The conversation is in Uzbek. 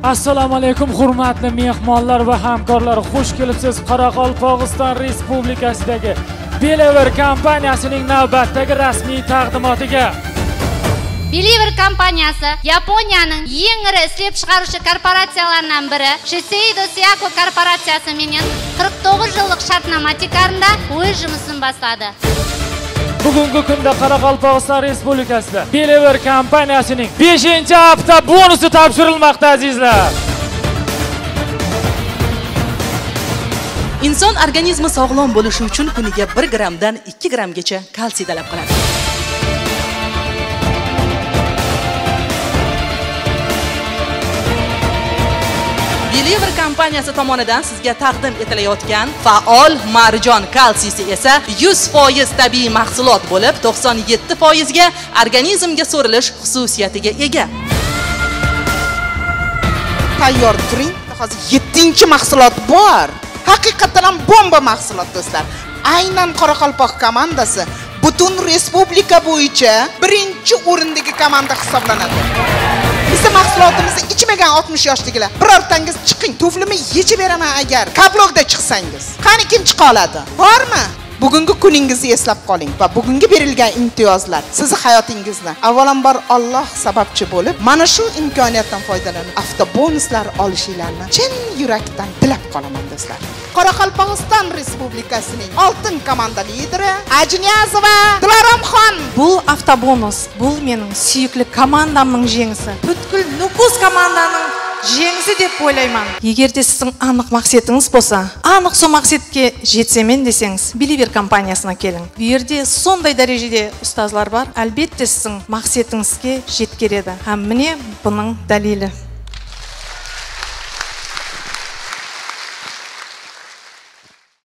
Assalomu alaykum hurmatli mehmonlar va hamkorlar. Xush kelibsiz Qoraqalpog'iston Respublikasidagi Believer kompaniyasining navbatdagi rasmiy taqdimotiga. Believer kompaniyasi Yaponiyaning eng iri ishlab chiqaruvchi korporatsiyalaridan biri Shiseido Seiko korporatsiyasi bilan 49 yillik shartnoma tekarida o'z жұмысын boshladi. Bugungi kunda Qoraqalpog'iston Respublikasida Believer kompaniyasining 5-hafta bonusi topshirilmoqda azizlar. Inson organizmi sog'lom bo'lishi uchun kuniga 1 grammdan 2 grammgacha kalsiy talab qiladi. Believer kompaniyasi tomonidan sizga taqdim etilayotgan faol marjon kalsiysi esa 100% tabiiy mahsulot bo'lib, 97% ga organizmga so'rilish xususiyatiga ega. Tayyor turing. Hozir 7-mahsulot bor. Haqiqatan ham bomba mahsulot do'stlar. Aynan Qoraqalpoq komandasi butun respublika bo'yicha birinchi o'rindagi komanda hisoblanadi. Bizning mahsulotimizni ichmagan 60 yoshdagilar, birortangiz chiqing, tuflimni yechib beraman agar kablogda chiqsangiz. Qani kim chiqa oladi? Bormi? Bugungi kuningizni eslab qoling va bugungi berilgan imtiyozlar sizni hayotingizni avvalambor Alloh sababchi bo'lib, mana shu imkoniyatdan foydalanib, avtobonuslar olishinglarni chin yurakdan tilab qolaman do'stlar. Qoraqalpog'iston Respublikasining oltin komanda lideri Ajniyazova Diloromxon. Bu avtobonus, bu mening suyukli komandamning jengisi. Butkul Nukus komandaning jengisi deb o'ylayman. Agarda sizning aniq maqsadingiz bo'lsa, aniq shu maqsadga jetsemen desangiz, Believer kompaniyasına keling. Bu yerda sonday darajada ustozlar bor. Albatta sizning maqsadingizga yetkazadi. Ham mene buning dalili.